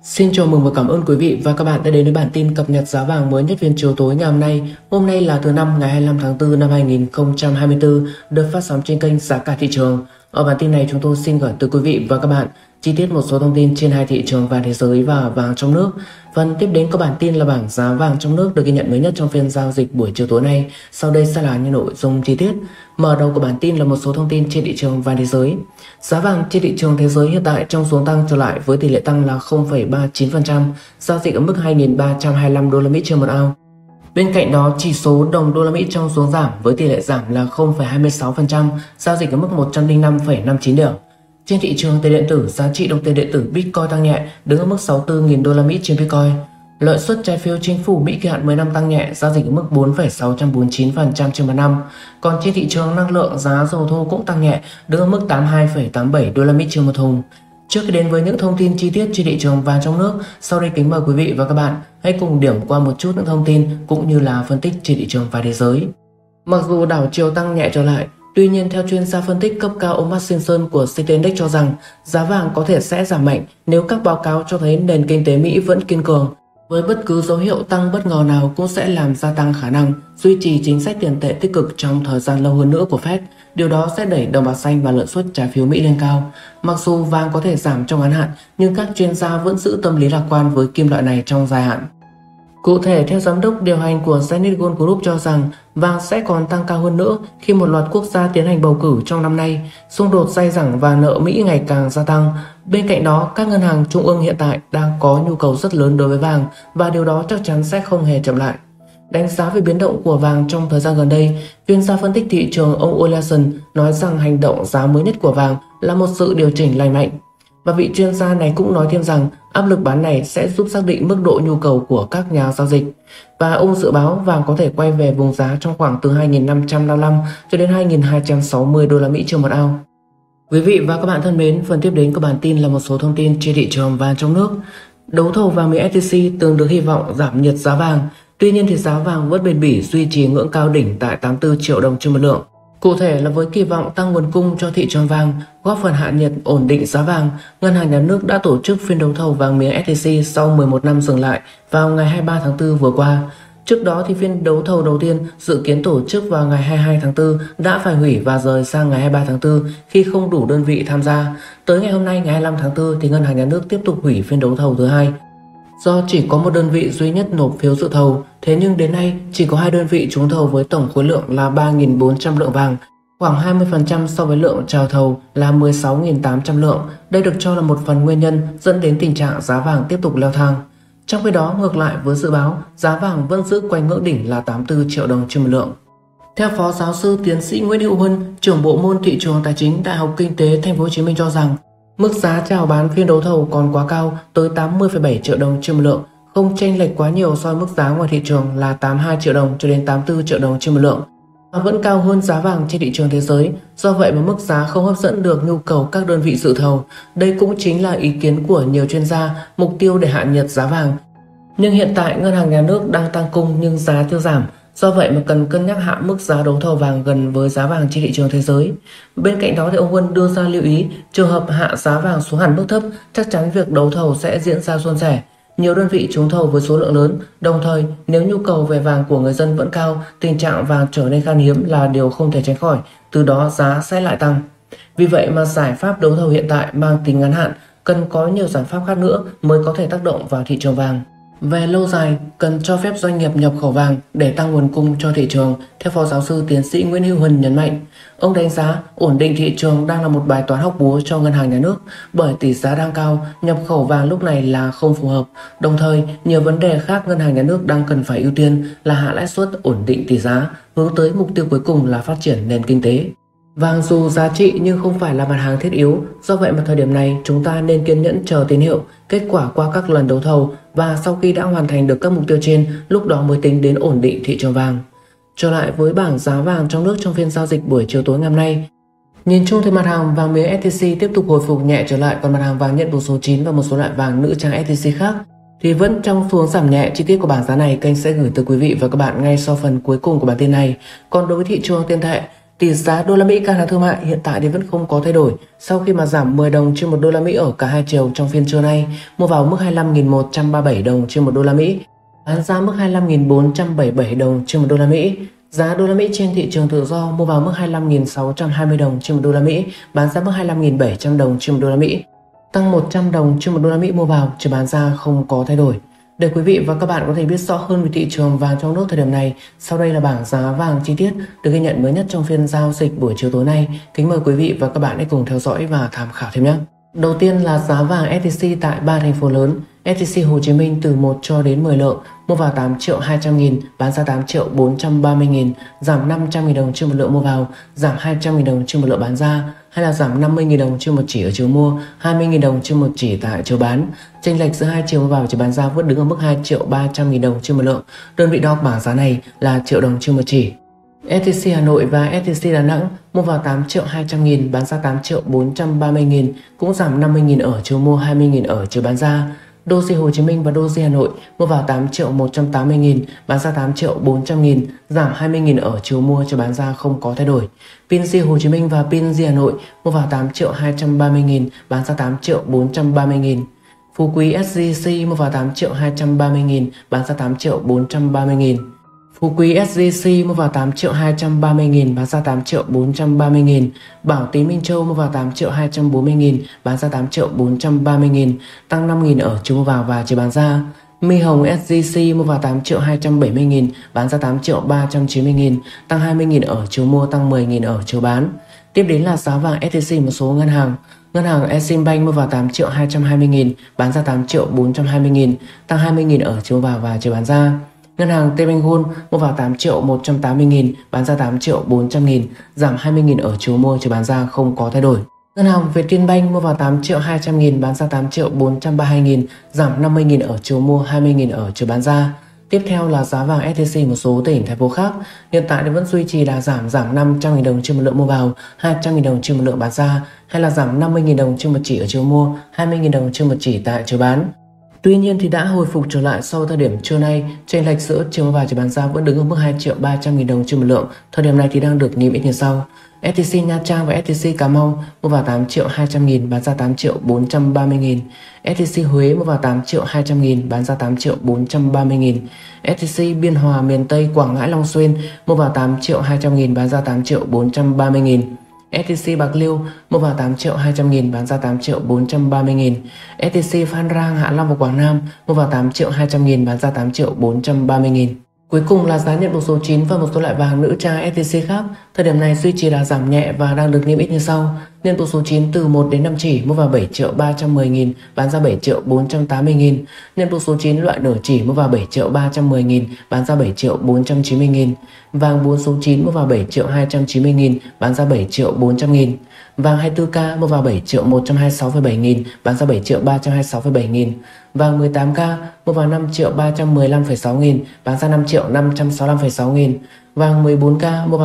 Xin chào mừng và cảm ơn quý vị và các bạn đã đến với bản tin cập nhật giá vàng mới nhất phiên chiều tối ngày hôm nay. Hôm nay là thứ năm ngày 25 tháng 4 năm 2024, được phát sóng trên kênh Giá cả thị trường. Ở bản tin này chúng tôi xin gửi tới quý vị và các bạn chi tiết một số thông tin trên hai thị trường vàng thế giới và vàng trong nước. Phần tiếp đến có bản tin là bảng giá vàng trong nước được ghi nhận mới nhất trong phiên giao dịch buổi chiều tối nay. Sau đây sẽ là những nội dung chi tiết. Mở đầu của bản tin là một số thông tin trên thị trường vàng thế giới. Giá vàng trên thị trường thế giới hiện tại trong xu tăng trở lại với tỷ lệ tăng là 0,39%, giao dịch ở mức 2.325 đô la Mỹ trên một ounce. Bên cạnh đó, chỉ số đồng đô la Mỹ trong xuống giảm với tỷ lệ giảm là 0,26%, giao dịch ở mức 105,59 điểm. Trên thị trường tiền điện tử, giá trị đồng tiền điện tử Bitcoin tăng nhẹ, đứng ở mức 64.000 đô la Mỹ trên Bitcoin. Lợi suất trái phiếu chính phủ Mỹ kỳ hạn 10 năm tăng nhẹ, giao dịch ở mức 4,649% trên một năm. Còn trên thị trường năng lượng, giá dầu thô cũng tăng nhẹ, đứng ở mức 82,87 đô la Mỹ trên một thùng. Trước khi đến với những thông tin chi tiết trên thị trường vàng trong nước, sau đây kính mời quý vị và các bạn hãy cùng điểm qua một chút những thông tin cũng như là phân tích trên thị trường vàng thế giới. Mặc dù đảo chiều tăng nhẹ trở lại, tuy nhiên theo chuyên gia phân tích cấp cao ông Matt Simpson của CT Index cho rằng giá vàng có thể sẽ giảm mạnh nếu các báo cáo cho thấy nền kinh tế Mỹ vẫn kiên cường. Với bất cứ dấu hiệu tăng bất ngờ nào cũng sẽ làm gia tăng khả năng duy trì chính sách tiền tệ tích cực trong thời gian lâu hơn nữa của Fed. Điều đó sẽ đẩy đồng bạc xanh và lợi suất trái phiếu Mỹ lên cao. Mặc dù vàng có thể giảm trong ngắn hạn, nhưng các chuyên gia vẫn giữ tâm lý lạc quan với kim loại này trong dài hạn. Cụ thể, theo giám đốc điều hành của Zenith Gold Group cho rằng vàng sẽ còn tăng cao hơn nữa khi một loạt quốc gia tiến hành bầu cử trong năm nay, xung đột dai dẳng và nợ Mỹ ngày càng gia tăng. Bên cạnh đó, các ngân hàng trung ương hiện tại đang có nhu cầu rất lớn đối với vàng và điều đó chắc chắn sẽ không hề chậm lại. Đánh giá về biến động của vàng trong thời gian gần đây, chuyên gia phân tích thị trường ông Oleason nói rằng hành động giá mới nhất của vàng là một sự điều chỉnh lành mạnh. Và vị chuyên gia này cũng nói thêm rằng áp lực bán này sẽ giúp xác định mức độ nhu cầu của các nhà giao dịch. Và ông dự báo vàng có thể quay về vùng giá trong khoảng từ 2.555 cho đến 2.260 đô la Mỹ trên một ounce. Quý vị và các bạn thân mến, phần tiếp đến của bản tin là một số thông tin trên thị trường vàng trong nước. Đấu thầu vàng miếng SJC từng được hy vọng giảm nhiệt giá vàng, tuy nhiên thì giá vàng vẫn bền bỉ duy trì ngưỡng cao đỉnh tại 84 triệu đồng trên một lượng. Cụ thể là với kỳ vọng tăng nguồn cung cho thị trường vàng, góp phần hạ nhiệt ổn định giá vàng, Ngân hàng Nhà nước đã tổ chức phiên đấu thầu vàng miếng SJC sau 11 năm dừng lại vào ngày 23 tháng 4 vừa qua. Trước đó thì phiên đấu thầu đầu tiên dự kiến tổ chức vào ngày 22 tháng 4 đã phải hủy và rời sang ngày 23 tháng 4 khi không đủ đơn vị tham gia. Tới ngày hôm nay ngày 25 tháng 4 thì Ngân hàng Nhà nước tiếp tục hủy phiên đấu thầu thứ hai. Do chỉ có một đơn vị duy nhất nộp phiếu dự thầu, thế nhưng đến nay chỉ có 2 đơn vị trúng thầu với tổng khối lượng là 3.400 lượng vàng, khoảng 20% so với lượng chào thầu là 16.800 lượng. Đây được cho là một phần nguyên nhân dẫn đến tình trạng giá vàng tiếp tục leo thang. Trong khi đó, ngược lại với dự báo, giá vàng vẫn giữ quanh ngưỡng đỉnh là 84 triệu đồng trên một lượng. Theo Phó Giáo sư Tiến sĩ Nguyễn Hữu Huân, trưởng bộ môn thị trường tài chính Đại học Kinh tế Thành phố Hồ Chí Minh cho rằng mức giá chào bán phiên đấu thầu còn quá cao, tới 80,7 triệu đồng trên một lượng, không chênh lệch quá nhiều so với mức giá ngoài thị trường là 82 triệu đồng cho đến 84 triệu đồng trên một lượng, và vẫn cao hơn giá vàng trên thị trường thế giới. Do vậy mà mức giá không hấp dẫn được nhu cầu các đơn vị dự thầu. Đây cũng chính là ý kiến của nhiều chuyên gia, mục tiêu để hạ nhiệt giá vàng. Nhưng hiện tại Ngân hàng Nhà nước đang tăng cung nhưng giá chưa giảm. Do vậy mà cần cân nhắc hạ mức giá đấu thầu vàng gần với giá vàng trên thị trường thế giới. Bên cạnh đó thì ông Huân đưa ra lưu ý trường hợp hạ giá vàng xuống hẳn mức thấp, chắc chắn việc đấu thầu sẽ diễn ra suôn sẻ. Nhiều đơn vị trúng thầu với số lượng lớn, đồng thời nếu nhu cầu về vàng của người dân vẫn cao, tình trạng vàng trở nên khan hiếm là điều không thể tránh khỏi, từ đó giá sẽ lại tăng. Vì vậy mà giải pháp đấu thầu hiện tại mang tính ngắn hạn, cần có nhiều giải pháp khác nữa mới có thể tác động vào thị trường vàng. Về lâu dài, cần cho phép doanh nghiệp nhập khẩu vàng để tăng nguồn cung cho thị trường, theo Phó Giáo sư Tiến sĩ Nguyễn Hữu Huân nhấn mạnh. Ông đánh giá ổn định thị trường đang là một bài toán hóc búa cho Ngân hàng Nhà nước, bởi tỷ giá đang cao, nhập khẩu vàng lúc này là không phù hợp. Đồng thời, nhiều vấn đề khác Ngân hàng Nhà nước đang cần phải ưu tiên là hạ lãi suất, ổn định tỷ giá, hướng tới mục tiêu cuối cùng là phát triển nền kinh tế. Vàng dù giá trị nhưng không phải là mặt hàng thiết yếu, do vậy mà thời điểm này chúng ta nên kiên nhẫn chờ tín hiệu, kết quả qua các lần đấu thầu, và sau khi đã hoàn thành được các mục tiêu trên, lúc đó mới tính đến ổn định thị trường vàng. Trở lại với bảng giá vàng trong nước trong phiên giao dịch buổi chiều tối ngày hôm nay. Nhìn chung thì mặt hàng vàng miếng SJC tiếp tục hồi phục nhẹ trở lại, còn mặt hàng vàng nhận đồ số 9 và một số loại vàng nữ trang SJC khác thì vẫn trong xu hướng giảm nhẹ. Chi tiết của bảng giá này kênh sẽ gửi tới quý vị và các bạn ngay sau phần cuối cùng của bản tin này. Còn đối với thị trường tiền tệ Tỷ giá đô la Mỹ căng thẳng thương mại hiện tại thì vẫn không có thay đổi sau khi mà giảm 10 đồng trên 1 đô la Mỹ ở cả hai chiều trong phiên trưa nay, mua vào mức 25.137 đồng trên 1 đô la Mỹ, bán ra mức 25.477 đồng trên 1 đô la Mỹ. Giá đô la Mỹ trên thị trường tự do mua vào mức 25.620 đồng trên 1 đô la Mỹ, bán ra mức 25.700 đồng trên 1 đô la Mỹ. Tăng 100 đồng trên 1 đô la Mỹ mua vào, chỉ bán ra không có thay đổi. Để quý vị và các bạn có thể biết rõ hơn về thị trường vàng trong nước thời điểm này, sau đây là bảng giá vàng chi tiết được ghi nhận mới nhất trong phiên giao dịch buổi chiều tối nay. Kính mời quý vị và các bạn hãy cùng theo dõi và tham khảo thêm nhé. Đầu tiên là giá vàng SJC tại 3 thành phố lớn. SJC Hồ Chí Minh từ 1 cho đến 10 lượng, mua vào 8.200.000, bán ra 8.430.000, giảm 500.000 đồng trên một lượng mua vào, giảm 200.000 đồng trên một lượng bán ra, hay là giảm 50.000 đồng trên một chỉ ở chiều mua, 20.000 đồng trên một chỉ tại chiều bán. Chênh lệch giữa hai chiều mua vào và chiều bán ra vẫn đứng ở mức 2.300.000 đồng trên một lượng. Đơn vị đo bảng giá này là triệu đồng trên một chỉ. SJC Hà Nội và SJC Đà Nẵng mua vào 8.200.000, bán ra 8.430.000, cũng giảm 50.000 ở chiều mua, 20.000 ở chiều bán ra. Doji Hồ Chí Minh và Doji Hà Nội mua vào 8.180.000, bán ra 8.400.000, giảm 20.000 ở chiều mua, chiều bán ra không có thay đổi. PNG Hồ Chí Minh và PNG Hà Nội mua vào 8.230.000, bán ra 8.430.000. Phú Quý SJC mua vào 8.230.000, bán ra 8.430.000. Phú Quý SJC mua vào 8.230.000, bán ra 8.430.000. Bảo Tín Minh Châu mua vào 8.240.000, bán ra 8.430.000, tăng 5.000 ở chiều mua vào và chiều bán ra. My Hồng SJC mua vào 8.270.000, bán ra 8.390.000, tăng 20.000 ở chiều mua, tăng 10.000 ở chiều bán. Tiếp đến là giá vàng SJC một số ngân hàng. Ngân hàng Eximbank mua vào 8.220.000, bán ra 8.420.000, tăng 20.000 ở chiều vào và chiều bán ra. Ngân hàng Techcombank Gold mua vào 8.180.000, bán ra 8.400.000, giảm 20.000 ở chiều mua, chiều bán ra không có thay đổi. Ngân hàng Vietinbank mua vào 8.200.000, bán ra 8.432.000, giảm 50.000 ở chiều mua, 20.000 ở chiều bán ra. Tiếp theo là giá vàng SJC một số tỉnh thành phố khác. Hiện tại vẫn duy trì đà giảm 500.000 đồng trên một lượng mua vào, 200.000 đồng trên một lượng bán ra, hay là giảm 50.000 đồng trên một chỉ ở chiều mua, 20.000 đồng trên một chỉ tại chiều bán. Tuy nhiên thì đã hồi phục trở lại sau thời điểm trưa nay, chênh lệch giữa chiều mua vào chiều bán ra vẫn đứng ở mức 2.300.000 đồng trên một lượng. Thời điểm này thì đang được niêm yết như sau. SJC Nha Trang và SJC Cà Mau mua vào 8.200.000, bán ra 8.430.000. SJC Huế mua vào 8.200.000, bán ra 8.430.000. SJC Biên Hòa miền Tây Quảng Ngãi Long Xuyên mua vào 8.200.000, bán ra 8.430.000. SJC Bạc Liêu mua vào 8.200.000, bán ra 8.430.000. SJC Phan Rang Hạ Long và Quảng Nam mua vào 8.200.000, bán ra 8.430.000. Cuối cùng là giá nhận buộc số 9 và một số loại vàng nữ trang SJC khác. Thời điểm này duy trì đà giảm nhẹ và đang được niêm yết như sau. Nhận buộc số 9 từ 1 đến 5 chỉ mua vào 7.310.000, bán ra 7.480.000. Nhận buộc số 9 loại nửa chỉ mua vào 7.310.000, bán ra 7.490.000. Vàng 4 số 9 mua vào 7.290.000, bán ra 7.400.000. Vàng 24K mua vào 7.126,7 nghìn, bán ra 7.326,7 nghìn. Vàng 18K mua vào 5.315,6 nghìn, bán ra 5.565,6 nghìn. Vàng 14K mua vào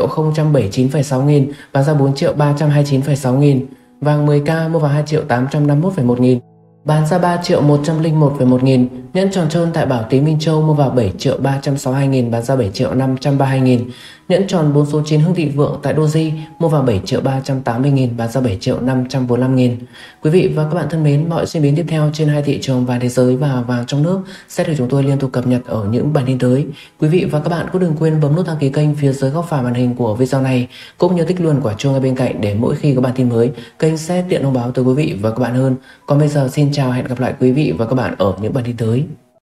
4.079,6 nghìn, bán ra 4.329,6 nghìn. Vàng 10K mua vào 2.851,1 nghìn, bán ra 3.101,1 nghìn. Nhẫn tròn trơn tại Bảo Tín Minh Châu mua vào 7.362 nghìn, bán ra 7.532 nghìn. Nhẫn tròn 4 số 9 Hưng Thịnh Vượng tại Doji mua vào 7.380 nghìn, bán ra 7.545 nghìn. Quý vị và các bạn thân mến, mọi diễn biến tiếp theo trên hai thị trường vàng thế giới và vàng trong nước sẽ được chúng tôi liên tục cập nhật ở những bản tin tới. Quý vị và các bạn cũng đừng quên bấm nút đăng ký kênh phía dưới góc phải màn hình của video này, cũng như tích luôn quả chuông ở bên cạnh để mỗi khi có bản tin mới, kênh sẽ tiện thông báo tới quý vị và các bạn hơn. Còn bây giờ xin chào, hẹn gặp lại quý vị và các bạn ở những bản tin tới.